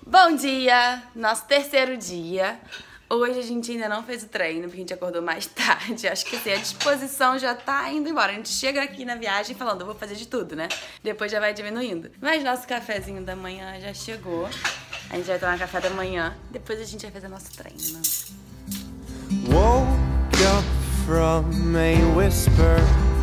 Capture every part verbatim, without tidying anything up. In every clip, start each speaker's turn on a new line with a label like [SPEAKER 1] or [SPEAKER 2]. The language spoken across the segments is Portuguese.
[SPEAKER 1] Bom dia! Nosso terceiro dia. Hoje a gente ainda não fez o treino, porque a gente acordou mais tarde. Acho que assim, a disposição já tá indo embora. A gente chega aqui na viagem falando, eu vou fazer de tudo, né? Depois já vai diminuindo. Mas nosso cafezinho da manhã já chegou. A gente vai tomar café da manhã. Depois a gente vai fazer nosso treino.
[SPEAKER 2] Woke up from a whisper,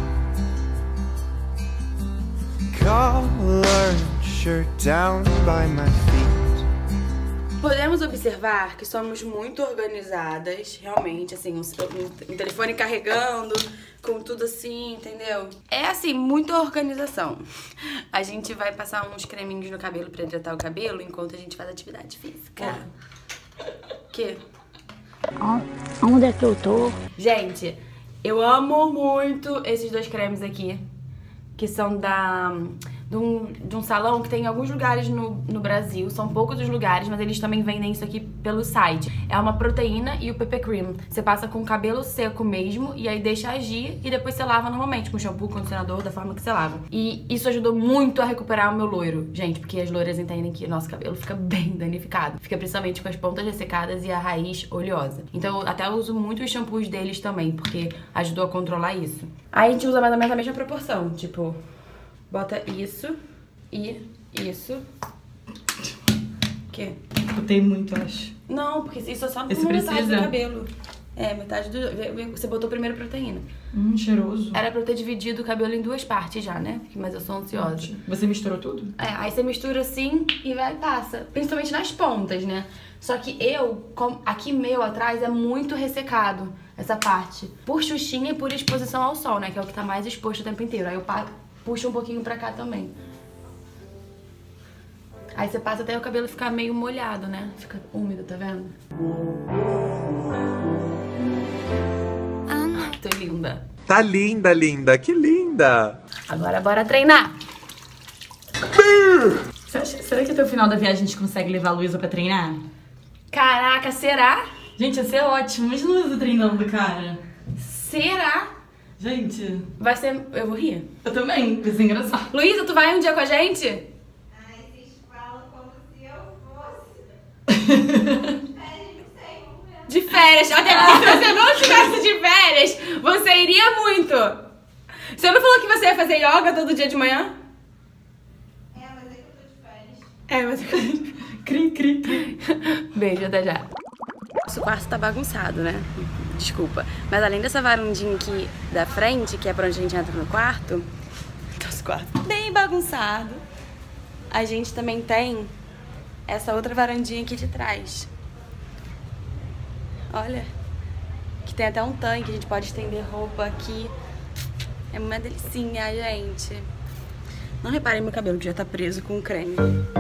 [SPEAKER 2] collared shirt down by my feet.
[SPEAKER 1] Podemos observar que somos muito organizadas, realmente, assim, um, um telefone carregando, com tudo assim, entendeu? É assim, muita organização. A gente vai passar uns creminhos no cabelo pra hidratar o cabelo enquanto a gente faz atividade física. O quê?
[SPEAKER 3] Onde é que eu tô?
[SPEAKER 1] Gente, eu amo muito esses dois cremes aqui, que são da... De um, de um salão que tem em alguns lugares no, no Brasil. São poucos os lugares, mas eles também vendem isso aqui pelo site. É uma proteína e o P P Cream. Você passa com o cabelo seco mesmo e aí deixa agir e depois você lava normalmente com shampoo, condicionador, da forma que você lava. E isso ajudou muito a recuperar o meu loiro, gente, porque as loiras entendem que o nosso cabelo fica bem danificado. Fica principalmente com as pontas ressecadas e a raiz oleosa. Então eu até uso muito os shampoos deles também, porque ajudou a controlar isso. Aí a gente usa mais ou menos a mesma proporção, tipo... Bota isso e isso. O quê?
[SPEAKER 4] Botei muito, acho.
[SPEAKER 1] Não, porque isso é só
[SPEAKER 4] Esse
[SPEAKER 1] metade
[SPEAKER 4] precisa?
[SPEAKER 1] do cabelo. É, metade do... Você botou primeiro proteína.
[SPEAKER 4] Hum, cheiroso.
[SPEAKER 1] Era pra eu ter dividido o cabelo em duas partes já, né? Mas eu sou ansiosa.
[SPEAKER 4] Você misturou tudo?
[SPEAKER 1] É, aí você mistura assim e vai e passa. Principalmente nas pontas, né? Só que eu, aqui meu atrás, é muito ressecado essa parte. Por xuxinha e por exposição ao sol, né? Que é o que tá mais exposto o tempo inteiro. Aí eu passo... Puxa um pouquinho pra cá também. Aí você passa até o cabelo ficar meio molhado, né? Fica úmido, tá vendo? Ai, tô linda.
[SPEAKER 2] Tá linda, linda, que linda!
[SPEAKER 1] Agora bora treinar.
[SPEAKER 4] Você acha, será que até o final da viagem a gente consegue levar a Luísa pra treinar?
[SPEAKER 1] Caraca, será?
[SPEAKER 4] Gente, ia ser ótimo. Imagina a Luísa treinando, cara.
[SPEAKER 1] Será?
[SPEAKER 4] Gente...
[SPEAKER 1] Vai ser... Eu vou rir.
[SPEAKER 4] Eu também. Vai ser engraçado.
[SPEAKER 1] Luísa, tu vai um dia com a gente?
[SPEAKER 5] Ai, vocês falam como se eu fosse.
[SPEAKER 1] De férias. Até se você não estivesse de férias, você iria muito. Você não falou que você ia fazer yoga todo dia de manhã?
[SPEAKER 5] É, mas é que eu tô de férias.
[SPEAKER 1] É, mas...
[SPEAKER 4] Cri, cri, cri.
[SPEAKER 1] Beijo, até já. Nosso quarto tá bagunçado, né? Desculpa. Mas além dessa varandinha aqui da frente, que é pra onde a gente entra no quarto, nosso quarto bem bagunçado, a gente também tem essa outra varandinha aqui de trás. Olha, que tem até um tanque, a gente pode estender roupa aqui. É uma delicinha, gente. Não reparem meu cabelo que já tá preso com creme.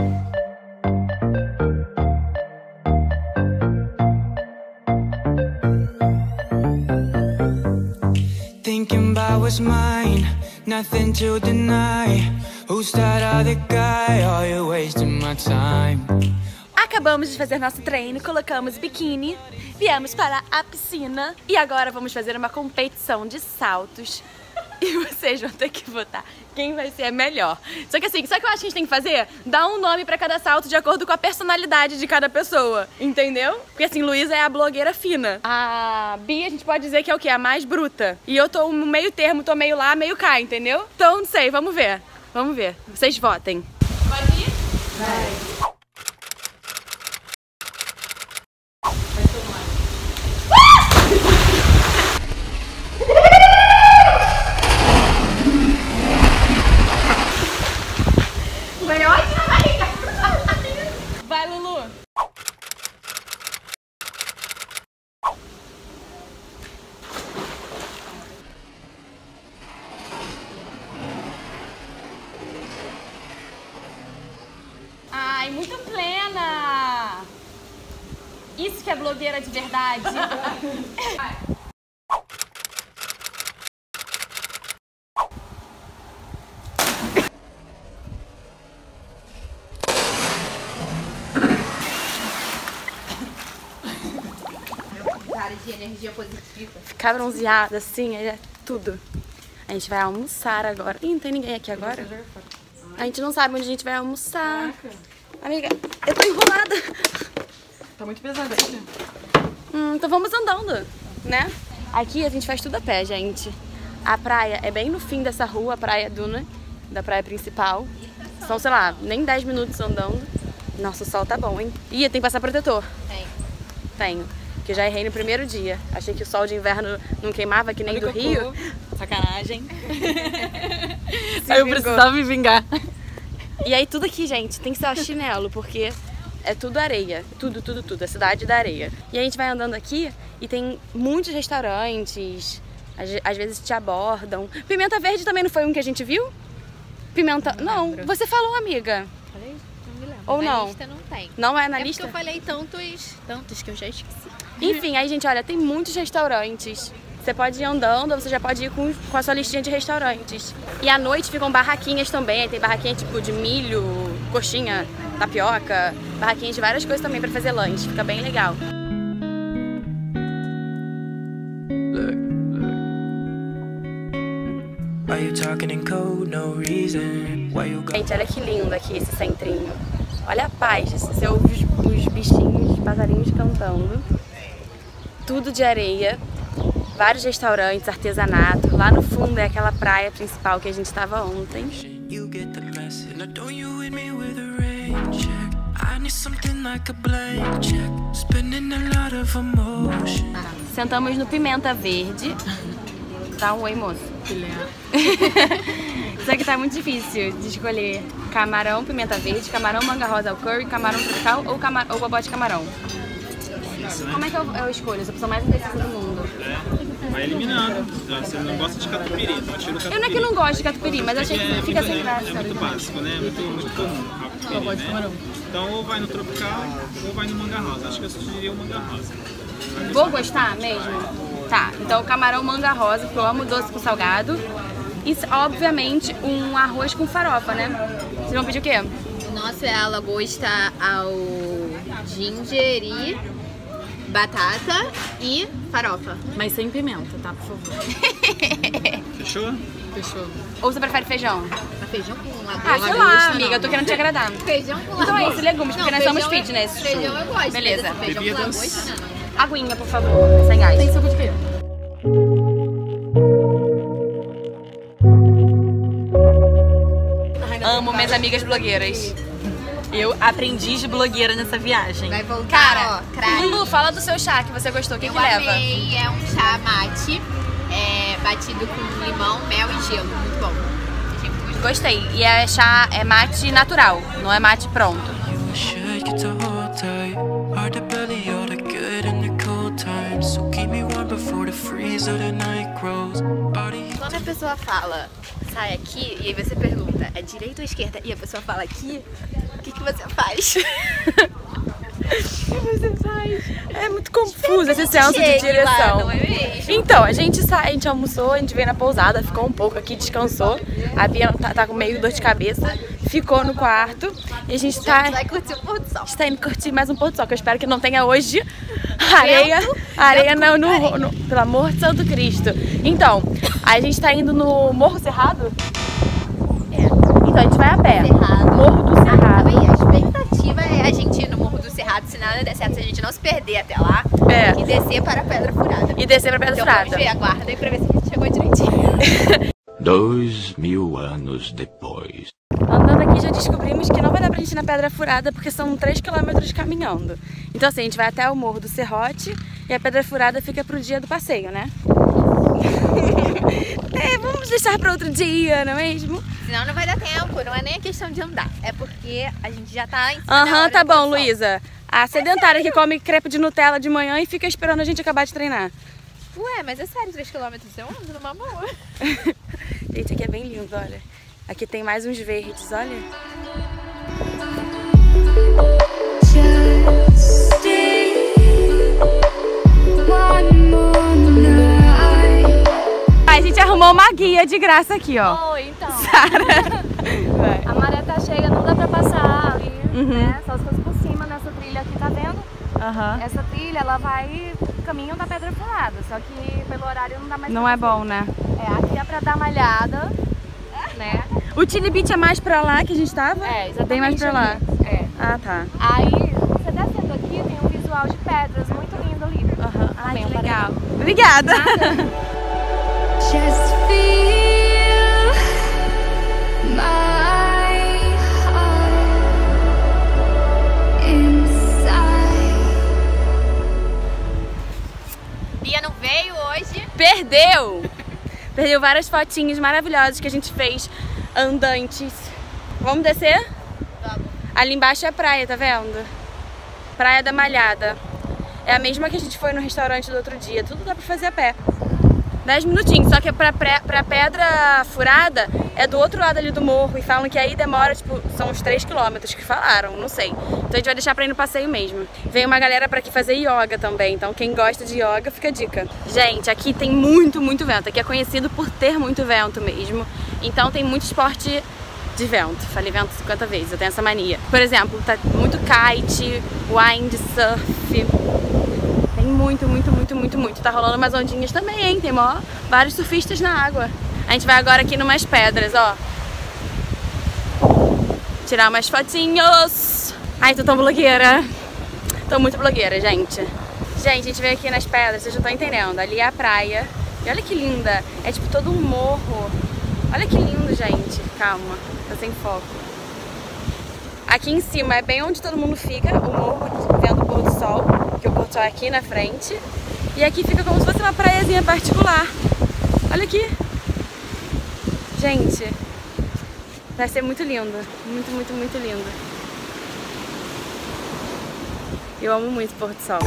[SPEAKER 6] Was mine, nothing to deny. Who's that other guy? Are you wasting my time?
[SPEAKER 1] Acabamos de fazer nosso treino, colocamos biquíni, viemos para a piscina e agora vamos fazer uma competição de saltos. E vocês vão ter que votar quem vai ser a melhor. Só que assim, sabe o que eu acho que a gente tem que fazer? Dar um nome pra cada salto de acordo com a personalidade de cada pessoa, entendeu? Porque assim, Luísa é a blogueira fina. A Bia, a gente pode dizer que é o quê? A mais bruta. E eu tô no meio termo, tô meio lá, meio cá, entendeu? Então, não sei, vamos ver. Vamos ver. Vocês votem. Pode ir? Vai. Vai, Lulu! Ai, muito plena! Isso que é blogueira de verdade!
[SPEAKER 5] De energia positiva.
[SPEAKER 1] Ficar bronzeada assim é tudo. A gente vai almoçar agora. Ih, não tem ninguém aqui agora? A gente não sabe onde a gente vai almoçar. Amiga, eu tô enrolada.
[SPEAKER 4] pesado.
[SPEAKER 1] Hum, então vamos andando, né? Aqui a gente faz tudo a pé, gente. A praia é bem no fim dessa rua, a praia Duna, da praia principal. São, sei lá, nem dez minutos andando. Nossa, o sol tá bom, hein? Ih, tem que passar protetor.
[SPEAKER 5] Tem.
[SPEAKER 1] Tenho. Que eu já errei no primeiro dia. Achei que o sol de inverno não queimava que nem do Rio.
[SPEAKER 4] Sacanagem. Aí eu precisava me vingar.
[SPEAKER 1] E aí tudo aqui, gente, tem que ser chinelo, porque é tudo areia. Tudo, tudo, tudo. É cidade da areia. E a gente vai andando aqui e tem muitos restaurantes. Às, às vezes te abordam. Pimenta Verde também não foi um que a gente viu? Pimenta... Não, não você falou, amiga.
[SPEAKER 5] Falei? Não me lembro.
[SPEAKER 1] Ou
[SPEAKER 5] na
[SPEAKER 1] não?
[SPEAKER 5] lista não tem.
[SPEAKER 1] Não é na
[SPEAKER 5] é
[SPEAKER 1] lista?
[SPEAKER 5] porque eu falei tantos, tantos que eu já esqueci.
[SPEAKER 1] Enfim, aí, gente, olha, tem muitos restaurantes. Você pode ir andando ou você já pode ir com, com a sua listinha de restaurantes. E à noite ficam barraquinhas também. Aí tem barraquinha tipo de milho, coxinha, tapioca. Barraquinhas de várias coisas também pra fazer lanche. Fica bem legal. Gente, olha que lindo aqui esse centrinho. Olha a paz. Você ouve os, os bichinhos, os passarinhos cantando. Tudo de areia. Vários restaurantes, artesanato. Lá no fundo é aquela praia principal que a gente estava ontem. Sentamos no Pimenta Verde. Dá um oi, moço. Isso aqui tá muito difícil de escolher camarão, pimenta verde, camarão, manga rosa ao curry, camarão tropical ou, camar ou bobó de camarão. Como é que eu, eu escolho? Essa opção mais indecisa do mundo.
[SPEAKER 7] É, vai eliminando. Você não gosta de catupiry, então tira o catupiry.
[SPEAKER 1] Eu não é que eu não gosto de catupiry, mas achei que
[SPEAKER 7] é
[SPEAKER 1] fica
[SPEAKER 7] muito,
[SPEAKER 1] sem graça.
[SPEAKER 7] É muito básico, né? É muito, muito comum o catupiry, né? Então ou vai no tropical ou vai no manga rosa. Acho que eu sugeriria o manga rosa.
[SPEAKER 1] Vou gostar mesmo? Tá, então camarão manga rosa, porque eu amo doce com salgado. E, obviamente, um arroz com farofa, né? Vocês vão pedir o quê?
[SPEAKER 5] O nosso é a lagosta ao ginger e batata e farofa.
[SPEAKER 4] Mas sem pimenta, tá? Por favor.
[SPEAKER 7] Fechou?
[SPEAKER 4] Fechou.
[SPEAKER 1] Ou você prefere feijão?
[SPEAKER 5] Feijão com lagosta.
[SPEAKER 1] Ah, sei lá, amiga, eu tô querendo te agradar.
[SPEAKER 5] Feijão com lagosta.
[SPEAKER 1] Então é isso, legumes, porque
[SPEAKER 5] Não,
[SPEAKER 1] nós somos
[SPEAKER 5] feijão é-
[SPEAKER 1] fitness.
[SPEAKER 5] Feijão eu gosto.
[SPEAKER 1] Beleza.
[SPEAKER 5] Mas esse feijão
[SPEAKER 7] Bebidas.
[SPEAKER 5] com lagosta, não.
[SPEAKER 1] Aguinha, por favor, sem gás.
[SPEAKER 4] Tem suco de quê?
[SPEAKER 1] Amo minhas amigas blogueiras.
[SPEAKER 4] Eu aprendi de blogueira nessa viagem.
[SPEAKER 5] Vai voltar,
[SPEAKER 1] Cara,
[SPEAKER 5] ó, craque.
[SPEAKER 1] Lulu, fala do seu chá que você gostou. O que
[SPEAKER 5] Eu
[SPEAKER 1] que leva?
[SPEAKER 5] amei, é um chá mate, é, batido com limão, mel e gelo. Muito bom. Achei muito gostoso.
[SPEAKER 1] Gostei. E é chá, é mate natural, não é mate pronto.
[SPEAKER 5] Quando a pessoa fala, sai aqui, e aí você pergunta, é direita ou esquerda? E a pessoa fala aqui, o que, que você faz? O que você faz?
[SPEAKER 1] É muito confuso esse senso de
[SPEAKER 5] Chegue
[SPEAKER 1] direção.
[SPEAKER 5] lá, não é mesmo?
[SPEAKER 1] Então, a gente sai, a gente almoçou, a gente veio na pousada, ficou um pouco aqui, descansou. A Bia tá, tá com meio dor de cabeça, ficou no quarto e a gente tá,
[SPEAKER 5] A gente vai curtir o pôr do sol.
[SPEAKER 1] a gente tá indo curtir mais um pôr do sol, que eu espero que não tenha hoje areia, areia no, no, no, pelo amor de Santo Cristo. Então, a gente tá indo no Morro Cerrado?
[SPEAKER 5] É.
[SPEAKER 1] Então, a gente vai a pé.
[SPEAKER 5] Cerrado.
[SPEAKER 1] Morro do
[SPEAKER 5] Ah,
[SPEAKER 1] Cerrado.
[SPEAKER 5] também, a expectativa é a gente ir no Morro do Cerrado, se nada der certo, se a gente não se perder até lá,
[SPEAKER 1] É.
[SPEAKER 5] e descer para a Pedra Furada.
[SPEAKER 1] E descer pra Pedra
[SPEAKER 5] Então
[SPEAKER 1] Furada.
[SPEAKER 5] vamos ver, aguarda aí pra ver se a gente chegou direitinho.
[SPEAKER 8] Dois mil anos depois.
[SPEAKER 1] Andando aqui já descobrimos que não vai dar pra gente ir na Pedra Furada porque são três quilômetros caminhando. Então assim, a gente vai até o Morro do Serrote e a Pedra Furada fica pro dia do passeio, né? É, vamos deixar pra outro dia, não é mesmo?
[SPEAKER 5] Senão não vai dar tempo, não é nem a questão de andar, é porque a gente já tá em cima da
[SPEAKER 1] Aham,
[SPEAKER 5] hora
[SPEAKER 1] tá
[SPEAKER 5] do pôr
[SPEAKER 1] bom,
[SPEAKER 5] do sol.
[SPEAKER 1] Luísa. A sedentária que come crepe de Nutella de manhã e fica esperando a gente acabar de treinar.
[SPEAKER 5] Ué, mas é sério, três quilômetros eu ando numa boa.
[SPEAKER 1] Gente, aqui é bem lindo, olha. Aqui tem mais uns verdes, olha. A gente arrumou uma guia de graça aqui, ó.
[SPEAKER 9] Oi, então.
[SPEAKER 1] Sara.
[SPEAKER 9] A maré tá cheia, não dá pra passar ali,
[SPEAKER 1] Uhum.
[SPEAKER 9] né? Só se fosse por cima nessa trilha aqui, tá vendo?
[SPEAKER 1] Aham.
[SPEAKER 9] Essa trilha, ela vai caminho da Pedra Furada, só que pelo horário não dá mais
[SPEAKER 1] Não
[SPEAKER 9] pra
[SPEAKER 1] é
[SPEAKER 9] fazer.
[SPEAKER 1] bom, né?
[SPEAKER 9] É, aqui é pra dar malhada, né?
[SPEAKER 1] O Chili Beach é mais pra lá que a gente tava?
[SPEAKER 9] É, exatamente.
[SPEAKER 1] Bem mais pra lá.
[SPEAKER 9] ali. É.
[SPEAKER 1] Ah, tá.
[SPEAKER 9] Aí, você descendo aqui, tem um visual de
[SPEAKER 1] Obrigada.
[SPEAKER 10] Just feel my heart inside.
[SPEAKER 5] Bia não veio hoje.
[SPEAKER 1] Perdeu! Perdeu várias fotinhas maravilhosas que a gente fez andantes. Vamos descer?
[SPEAKER 5] Vamos.
[SPEAKER 1] Ali embaixo é a praia, tá vendo? Praia da Malhada. É a mesma que a gente foi no restaurante do outro dia. Tudo dá pra fazer a pé. dez minutinhos, só que pra, pra Pedra Furada é do outro lado ali do morro. E falam que aí demora, tipo, são uns três quilômetros que falaram, não sei. Então a gente vai deixar pra ir no passeio mesmo. Veio uma galera pra aqui fazer yoga também, então quem gosta de yoga, fica a dica. Gente, aqui tem muito, muito vento. Aqui é conhecido por ter muito vento mesmo. Então tem muito esporte de vento. Falei vento cinquenta vezes, eu tenho essa mania. Por exemplo, tá muito kite, windsurf. Tem muito, muito, muito, muito, muito. Tá rolando umas ondinhas também, hein? Tem mó, vários surfistas na água. A gente vai agora aqui numas pedras, ó. Tirar umas fotinhos. Ai, tô tão blogueira. Tô muito blogueira, gente. Gente, a gente veio aqui nas pedras, vocês já estão entendendo. Ali é a praia. E olha que linda. É tipo todo um morro. Olha que lindo, gente. Calma, tá sem foco. Aqui em cima é bem onde todo mundo fica, o morro, vendo o pôr do sol, que o pôr do sol é aqui na frente. E aqui fica como se fosse uma praiazinha particular. Olha aqui. Gente, vai ser muito lindo. Muito, muito, muito lindo. Eu amo muito o pôr do sol.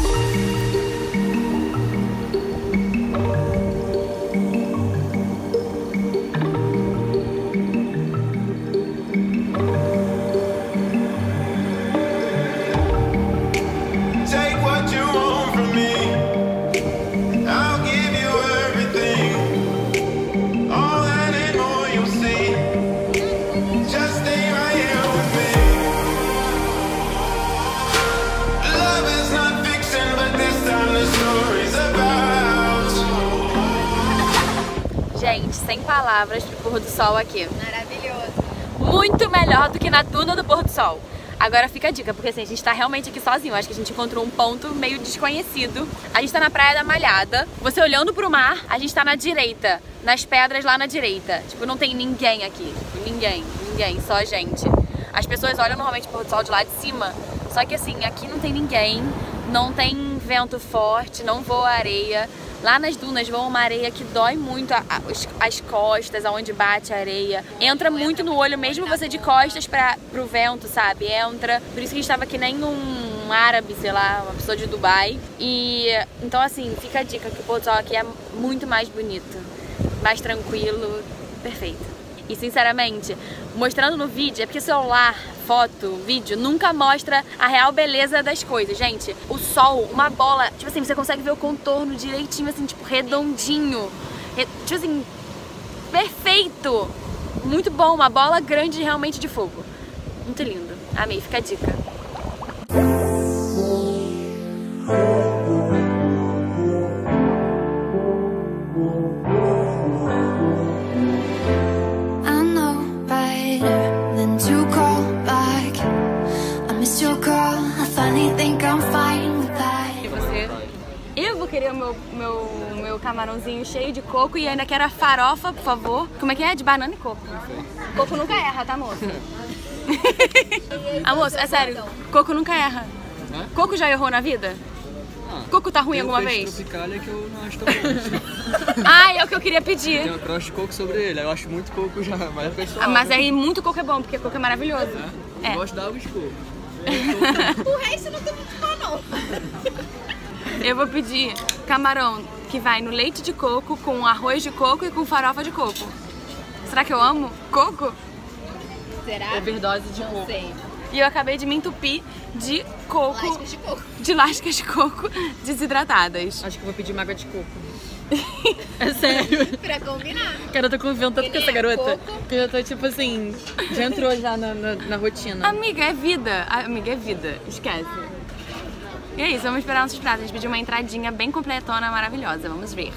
[SPEAKER 1] Gente, sem palavras pro pôr do sol aqui.
[SPEAKER 5] Maravilhoso.
[SPEAKER 1] Muito melhor do que na tuna do pôr do sol. Agora fica a dica, porque assim, a gente tá realmente aqui sozinho. Acho que a gente encontrou um ponto meio desconhecido. A gente tá na Praia da Malhada. Você olhando pro mar, a gente tá na direita. Nas pedras lá na direita. Tipo, não tem ninguém aqui. Tipo, ninguém, ninguém, só a gente. As pessoas olham normalmente o pôr do sol de lá de cima. Só que assim, aqui não tem ninguém. Não tem vento forte, não voa areia. Lá nas dunas voa uma areia que dói muito a, a, as costas, aonde bate a areia. Entra muito no olho, mesmo você de costas pra, pro vento, sabe? Entra. Por isso que a gente tava que nem um árabe, sei lá, uma pessoa de Dubai. E então assim, fica a dica que o pôr do sol aqui é muito mais bonito, mais tranquilo, perfeito. E sinceramente, mostrando no vídeo, é porque celular, foto, vídeo, nunca mostra a real beleza das coisas, gente. O sol, uma bola, tipo assim, você consegue ver o contorno direitinho, assim, tipo, redondinho. Re... Tipo assim, perfeito. Muito bom, uma bola grande realmente de fogo. Muito lindo. Amei, fica a dica. E você? Eu vou querer o meu, meu, meu camarãozinho cheio de coco e ainda quero a farofa, por favor. Como é que é? De banana e coco. Coco nunca erra, tá, moço? Ah, moço, é sério, coco nunca erra. Coco já errou na vida? Coco tá ruim alguma vez?
[SPEAKER 11] Tropicália que eu não acho tão bom.
[SPEAKER 1] Ah, é o que eu queria pedir.
[SPEAKER 11] Tem um cross de coco sobre ele, eu acho muito coco já, mas é pessoal.
[SPEAKER 1] Ah, mas aí muito coco é bom, porque coco é maravilhoso.
[SPEAKER 11] É? Eu
[SPEAKER 1] é.
[SPEAKER 11] gosto da água de coco.
[SPEAKER 5] O resto não tem muito bom, não.
[SPEAKER 1] Eu vou pedir camarão que vai no leite de coco, com arroz de coco e com farofa de coco. Será que eu amo coco?
[SPEAKER 5] Será?
[SPEAKER 4] Overdose de coco.
[SPEAKER 5] Não sei.
[SPEAKER 1] E eu acabei de me entupir de coco.
[SPEAKER 5] Lascas de coco.
[SPEAKER 1] De lascas de coco desidratadas.
[SPEAKER 4] Acho que eu vou pedir uma água de coco. É sério.
[SPEAKER 5] Pra combinar.
[SPEAKER 4] Cara, eu tô convivendo tanto com essa garota.
[SPEAKER 5] Coco.
[SPEAKER 4] Que eu tô tipo assim, já entrou já na, na, na rotina.
[SPEAKER 1] Amiga, é vida. Amiga, é vida. Esquece. E é isso, vamos esperar nossos pratos. A gente pediu uma entradinha bem completona, maravilhosa. Vamos ver.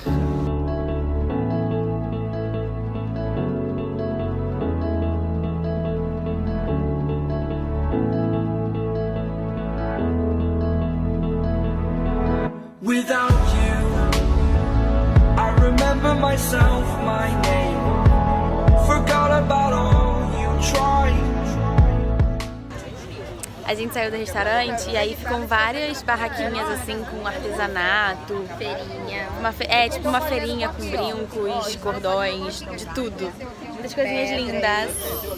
[SPEAKER 6] Without you
[SPEAKER 1] A gente saiu do restaurante e aí ficam várias barraquinhas assim com artesanato.
[SPEAKER 5] Feirinha.
[SPEAKER 1] Uma fe... É, tipo uma feirinha com brincos, cordões, de tudo. Muitas coisinhas lindas.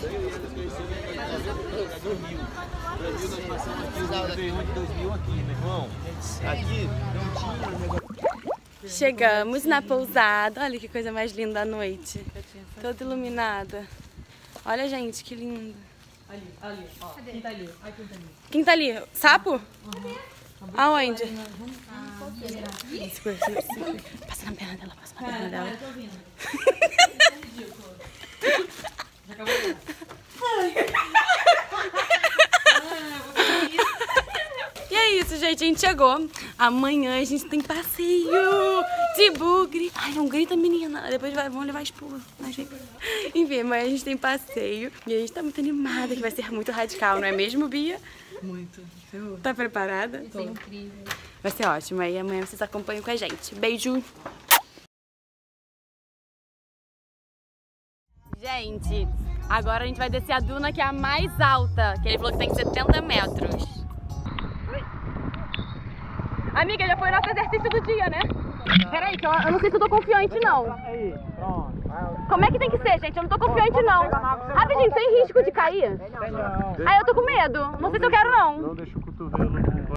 [SPEAKER 1] Chegamos na pousada. Olha que coisa mais linda à noite. Toda iluminada. Olha, gente, que lindo.
[SPEAKER 4] Ali, ali, ó. Quem tá ali? Ai, quem tá ali?
[SPEAKER 1] Quem tá ali? Sapo?
[SPEAKER 4] Uhum.
[SPEAKER 1] Aonde?
[SPEAKER 4] Ah,
[SPEAKER 1] passa na perna dela, passa na perna dela.
[SPEAKER 4] Eu tô ouvindo. Já acabou?
[SPEAKER 1] E é isso, gente. A gente chegou. Amanhã a gente tem passeio de bugre. Ai, não grita, menina. Depois vai, vão levar expulso. Enfim, amanhã a gente tem passeio. E a gente tá muito animada, que vai ser muito radical, não é mesmo, Bia?
[SPEAKER 4] Muito.
[SPEAKER 1] Tá preparada?
[SPEAKER 5] Vai ser incrível.
[SPEAKER 1] Vai ser ótimo. Aí amanhã vocês acompanham com a gente. Beijo! Gente, agora a gente vai descer a duna que é a mais alta. Que ele falou que tem setenta metros. Amiga, já foi o nosso exercício do dia, né? Peraí, que eu, eu não sei se eu tô confiante, não. Como é que tem que ser, gente? Eu não tô confiante, não. Rapidinho, tem risco de cair? Aí eu tô com medo. Não sei se eu quero, não.
[SPEAKER 12] Não deixa o cotovelo.